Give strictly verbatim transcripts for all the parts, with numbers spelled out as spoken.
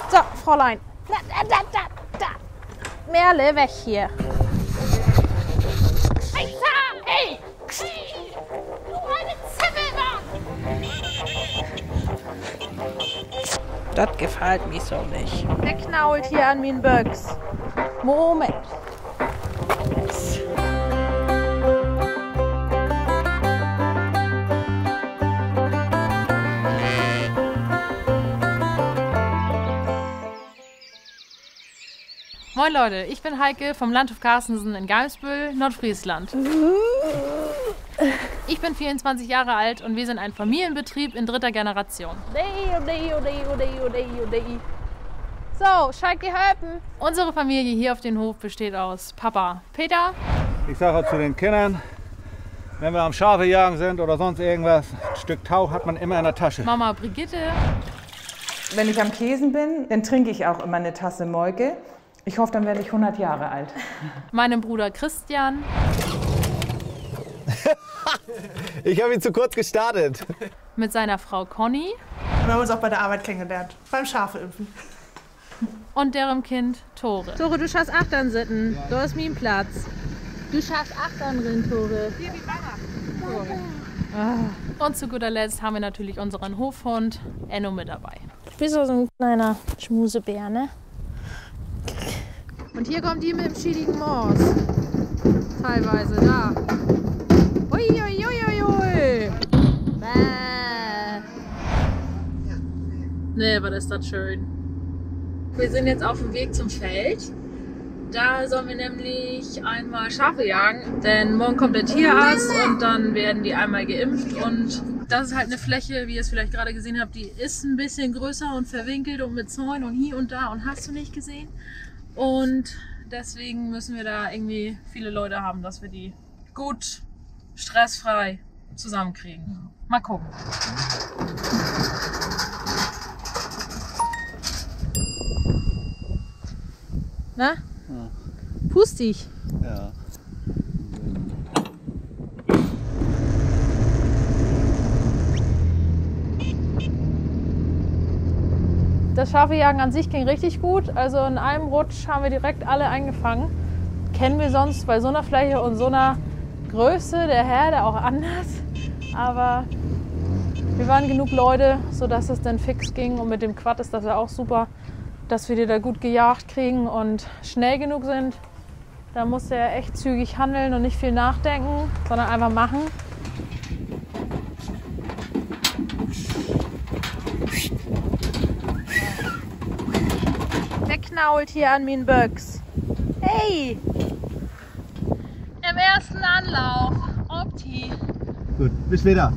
So, Fräulein. Da, da, da, da, da. Merle, weg hier. Hey, Sam, hey! Du eine Zimmelmann! Das gefällt mir so nicht. Der knault hier an meinen Böcks. Moment. Moin Leute, ich bin Heike vom Landhof Carstensen in Geimsbüll, Nordfriesland. Ich bin vierundzwanzig Jahre alt und wir sind ein Familienbetrieb in dritter Generation. So, Schalk geholfen. Unsere Familie hier auf dem Hof besteht aus Papa Peter. Ich sage zu den Kindern, wenn wir am Schafe jagen sind oder sonst irgendwas, ein Stück Tau hat man immer in der Tasche. Mama Brigitte. Wenn ich am Käsen bin, dann trinke ich auch immer eine Tasse Molke. Ich hoffe, dann werde ich hundert Jahre alt. Meinem Bruder Christian. Ich habe ihn zu kurz gestartet. Mit seiner Frau Conny. Wir haben uns auch bei der Arbeit kennengelernt, beim Schafeimpfen. Und deren Kind Tore. Tore, du schaffst Achtern sitten. Ja. Da ist mein Platz. Du schaffst Achtern drin, Tore. Hier wie Mama. Ah. Und zu guter Letzt haben wir natürlich unseren Hofhund Enno mit dabei. Ich bin so ein kleiner Schmusebär, ne? Und hier kommt die mit dem schiedigen Moos. Teilweise, da. Uiuiuiui. Bäh. Nee, was ist das schön. Wir sind jetzt auf dem Weg zum Feld. Da sollen wir nämlich einmal Schafe jagen. Denn morgen kommt der Tierarzt und dann werden die einmal geimpft. Und das ist halt eine Fläche, wie ihr es vielleicht gerade gesehen habt, die ist ein bisschen größer und verwinkelt und mit Zäunen und hier und da und hast du nicht gesehen. Und deswegen müssen wir da irgendwie viele Leute haben, dass wir die gut stressfrei zusammenkriegen. Mal gucken. Na? Ja. Pustig. Ja. Das Schafejagen an sich ging richtig gut. Also in einem Rutsch haben wir direkt alle eingefangen. Kennen wir sonst bei so einer Fläche und so einer Größe der Herde auch anders. Aber wir waren genug Leute, sodass es dann fix ging. Und mit dem Quad ist das ja auch super, dass wir die da gut gejagt kriegen und schnell genug sind. Da musst du ja echt zügig handeln und nicht viel nachdenken, sondern einfach machen. Der knault hier an meinen Böcks. Hey! Im ersten Anlauf. Opti. Gut, bis später.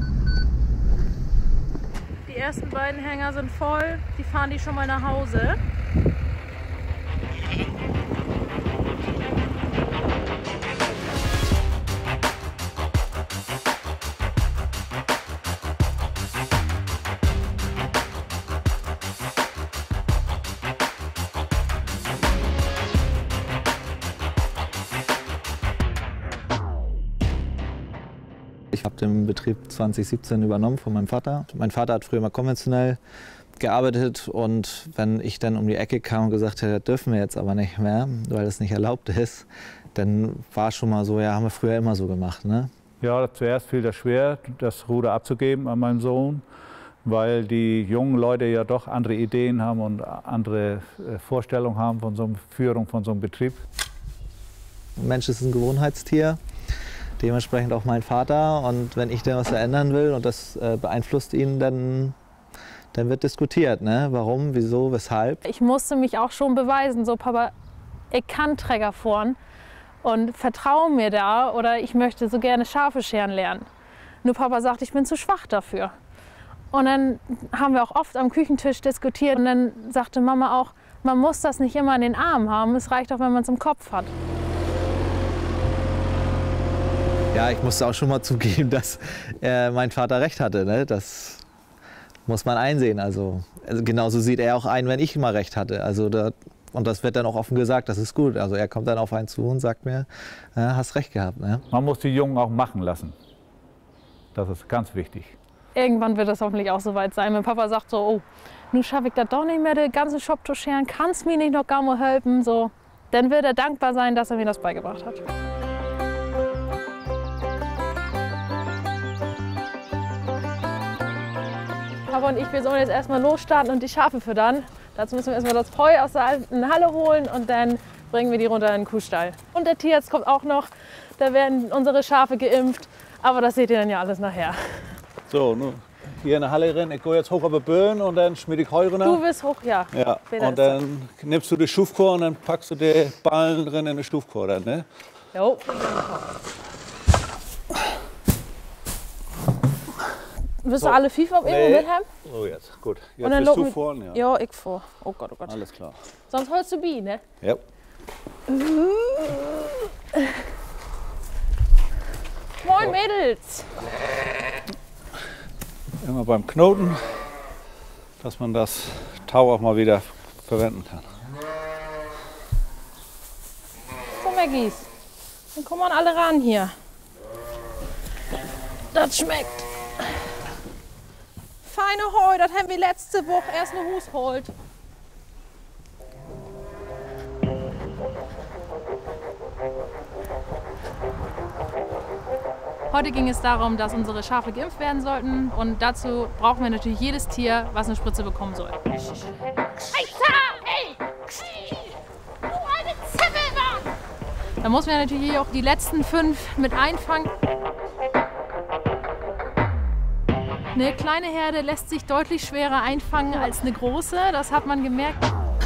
Die ersten beiden Hänger sind voll. Die fahren die schon mal nach Hause. Ich habe den Betrieb zwanzig siebzehn übernommen von meinem Vater. Mein Vater hat früher mal konventionell gearbeitet und wenn ich dann um die Ecke kam und gesagt hätte, das dürfen wir jetzt aber nicht mehr, weil das nicht erlaubt ist, dann war schon mal so, ja, haben wir früher immer so gemacht, ne? Ja, zuerst fiel das schwer, das Ruder abzugeben an meinen Sohn, weil die jungen Leute ja doch andere Ideen haben und andere Vorstellungen haben von so einer Führung von so einem Betrieb. Ein Mensch ist ein Gewohnheitstier. Dementsprechend auch mein Vater. Und wenn ich dann was verändern will und das äh, beeinflusst ihn, dann, dann wird diskutiert. Ne? Warum, wieso, weshalb. Ich musste mich auch schon beweisen. So, Papa, ich kann Träger fahren und vertraue mir da oder ich möchte so gerne Schafe scheren lernen. Nur Papa sagt, ich bin zu schwach dafür. Und dann haben wir auch oft am Küchentisch diskutiert. Und dann sagte Mama auch, man muss das nicht immer in den Armen haben. Es reicht auch, wenn man es im Kopf hat. Ja, ich musste auch schon mal zugeben, dass äh, mein Vater recht hatte. Ne? Das muss man einsehen. Also, also genauso sieht er auch ein, wenn ich mal recht hatte. Also da, und das wird dann auch offen gesagt, das ist gut. Also er kommt dann auf einen zu und sagt mir, äh, hast recht gehabt. Ne? Man muss die Jungen auch machen lassen. Das ist ganz wichtig. irgendwann wird das hoffentlich auch soweit sein. Mein Papa sagt so, oh, nun schaffe ich das doch nicht mehr, den ganzen Shop zu scheren, kannst mir nicht noch gar mal helfen, so. Dann wird er dankbar sein, dass er mir das beigebracht hat. Papa und ich, wir sollen jetzt erstmal losstarten und die Schafe füttern. Dazu müssen wir erstmal das Heu aus der alten Halle holen und dann bringen wir die runter in den Kuhstall. Und der Tierarzt kommt auch noch, da werden unsere Schafe geimpft, aber das seht ihr dann ja alles nachher. So, nun hier in der Halle rein, ich gehe jetzt hoch auf die Böen und dann schmiede ich Heu runter. Du bist hoch, ja. Ja, Später und dann nimmst du die Schufkorn und dann packst du die Ballen drin in die Schufkorn dann, ne? Jo. Willst du alle FIFA irgendwo Nee. mithaben? So jetzt, gut. Jetzt Und dann bist du locken- vorne, ja. Ja, ich vor. Oh Gott, oh Gott. Alles klar. Sonst holst du Bi, ne? Ja. Moin Mädels! Immer beim Knoten, dass man das Tau auch mal wieder verwenden kann. So, Maggies. Dann kommen wir alle ran hier. Das schmeckt. Feine Heu, das haben wir letzte Woche erst eine Hus geholt. Heute ging es darum, dass unsere Schafe geimpft werden sollten und dazu brauchen wir natürlich jedes Tier, was eine Spritze bekommen soll. Alter, ey! Du eine Zimmelmann! Da muss man natürlich auch die letzten fünf mit einfangen. Eine kleine Herde lässt sich deutlich schwerer einfangen als eine große, das hat man gemerkt.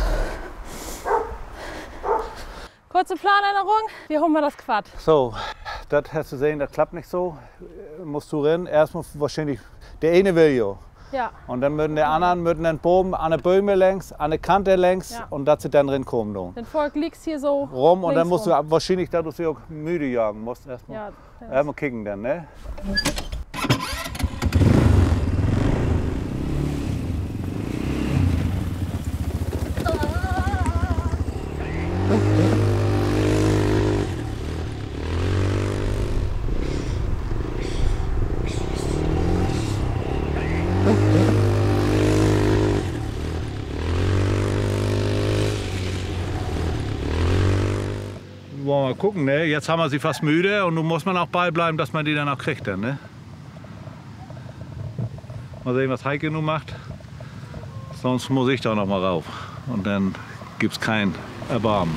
Kurze Planänderung, wir holen mal das Quad. So, das hast du gesehen, das klappt nicht so. Musst du rennen. Erstmal wahrscheinlich, der eine will ja. Ja, Und dann müssen die anderen müssen den Boden an der Bäume längs, an der Kante längs Ja. und dass sie dann rinkommen. Dann. den Volk liegt hier so Rum und dann links musst rum. du wahrscheinlich, da du sie auch müde jagen musst, erstmal Ja, erstmal kicken dann, ne? Wollen wir mal gucken, ne? Jetzt haben wir sie fast müde und nun muss man auch beibleiben, dass man die dann auch kriegt, dann, ne? Mal sehen, was Heike nun macht. Sonst muss ich da noch mal rauf und dann gibt's kein Erbarmen.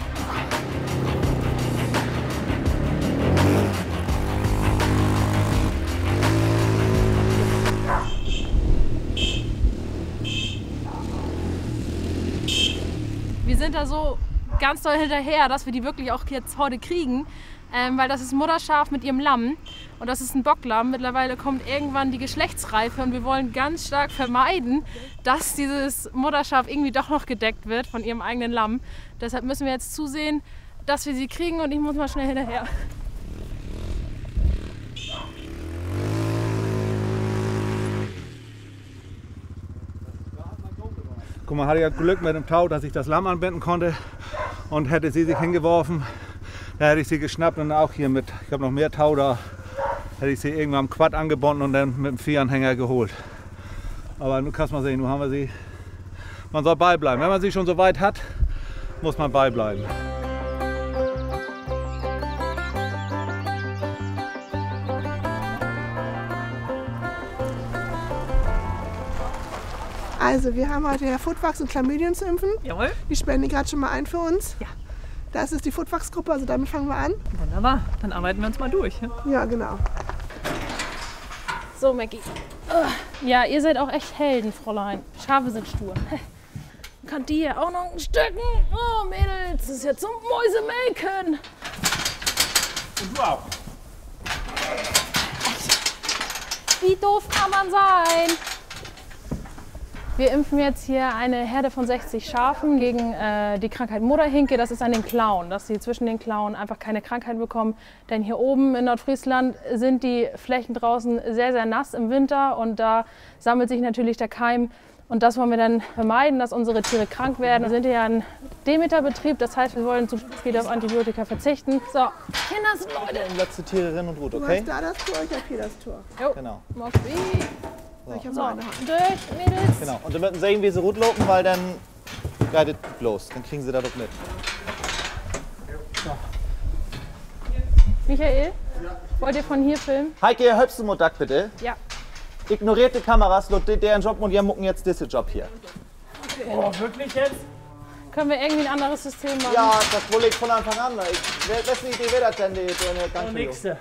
Wir sind da so ganz doll hinterher, dass wir die wirklich auch jetzt heute kriegen, ähm, weil das ist ein Mutterschaf mit ihrem Lamm und das ist ein Bocklamm. Mittlerweile kommt irgendwann die Geschlechtsreife und wir wollen ganz stark vermeiden, dass dieses Mutterschaf irgendwie doch noch gedeckt wird von ihrem eigenen Lamm. Deshalb müssen wir jetzt zusehen, dass wir sie kriegen und ich muss mal schnell hinterher. Guck mal, hatte ja Glück mit dem Tau, dass ich das Lamm anbinden konnte. Und hätte sie sich hingeworfen, da hätte ich sie geschnappt und auch hier mit, ich habe noch mehr Tau da, hätte ich sie irgendwann am Quad angebunden und dann mit dem Viehanhänger geholt. Aber nun kannst du mal sehen, nun haben wir sie. Man soll beibleiben. Wenn man sie schon so weit hat, muss man beibleiben. Also, wir haben heute ja Footwachs und Chlamydien zu impfen. Jawohl. Die spenden die gerade schon mal ein für uns. Ja. Das ist die Footwachs-Gruppe, also damit fangen wir an. Wunderbar, dann arbeiten wir uns mal durch. Ja, genau. So, Maggie. Ja, ihr seid auch echt Helden, Fräulein. Schafe sind stur. Kann die hier auch noch ein Stücken? Oh, Mädels, das ist ja zum Mäusemelken. Wow. Wie doof kann man sein? Wir impfen jetzt hier eine Herde von sechzig Schafen gegen äh, die Krankheit Moderhinke. Das ist an den Klauen, dass sie zwischen den Klauen einfach keine Krankheit bekommen. Denn hier oben in Nordfriesland sind die Flächen draußen sehr, sehr nass im Winter und da sammelt sich natürlich der Keim Und das wollen wir dann vermeiden, dass unsere Tiere krank werden. Wir sind ja ein Demeterbetrieb, das heißt, wir wollen zu viel auf Antibiotika verzichten. So, Kinders, Leute. Letzte Tiere Rind und Rut, Du okay? hast da das Tor, ich habe hier das Tor. Jo, Genau. Moxie. Ich habe So, noch eine Hand. durch, Mädels. Genau. Und wir müssen sehen, wie sie Rut lopen, weil dann geht es los. Dann kriegen sie da doch mit. Michael, wollt ihr von hier filmen? Heike, ihr hübst du Duck bitte. Ja. Ignoriert die Kameras, lot deren Job und ihr mucken jetzt diesen Job hier. Oh, wirklich jetzt? Können wir irgendwie ein anderes System machen? Ja, das wohl ich von Anfang an. Ich, wessen Idee wäre das denn, die, die Oh, nächste.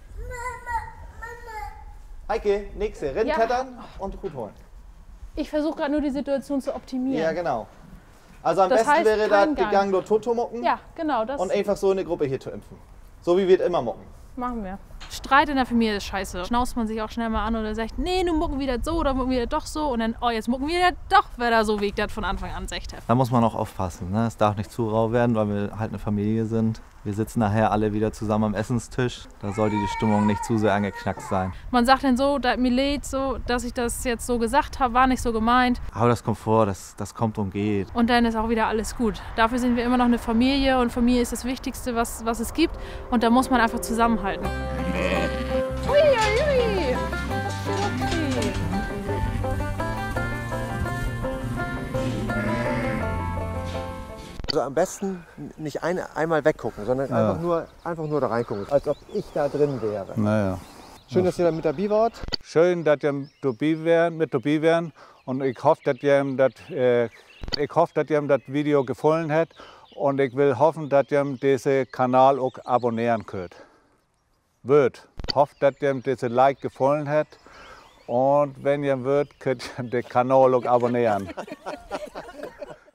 Heike, nächste. Rind Ja. klettern und Rut holen. Ich versuche gerade nur die Situation zu optimieren. Ja, genau. Also am Das besten heißt, wäre kein das Gang. gegangen durch Toto mucken Ja, genau, das und einfach so eine Gruppe hier zu impfen. So wie wir es immer mucken. machen wir. Streit in der Familie ist scheiße. Schnauzt man sich auch schnell mal an oder sagt, nee, nun mucken wir das so oder mucken wir das doch so. Und dann, oh, jetzt mucken wir das doch wieder so, wie ich das von Anfang an gesagt habe. Da muss man auch aufpassen. Ne? Es darf nicht zu rau werden, weil wir halt eine Familie sind. Wir sitzen nachher alle wieder zusammen am Essenstisch. Da sollte die Stimmung nicht zu sehr angeknackst sein. Man sagt dann so, da mir leid, so, dass ich das jetzt so gesagt habe, war nicht so gemeint. Aber das kommt vor, das, das kommt und geht. Und dann ist auch wieder alles gut. Dafür sind wir immer noch eine Familie und Familie ist das Wichtigste, was, was es gibt. Und da muss man einfach zusammenhalten. Ui, ui, ui. Okay. Also am besten nicht ein, einmal weggucken, sondern Ja. einfach, nur, einfach nur da reingucken, als ob ich da drin wäre. Naja. Schön, dass ihr da mit dabei wart. Schön, dass ihr dabei wären, mit dabei wären. Und ich hoffe, dass ihr das, äh, ich hoffe, dass ihr das Video gefallen hat. Und ich will hoffen, dass ihr diesen Kanal auch abonnieren könnt. Wird. Hoffe, dass ihr diesen Like gefallen hat. Und wenn ihr wollt, könnt ihr den Kanal auch abonnieren.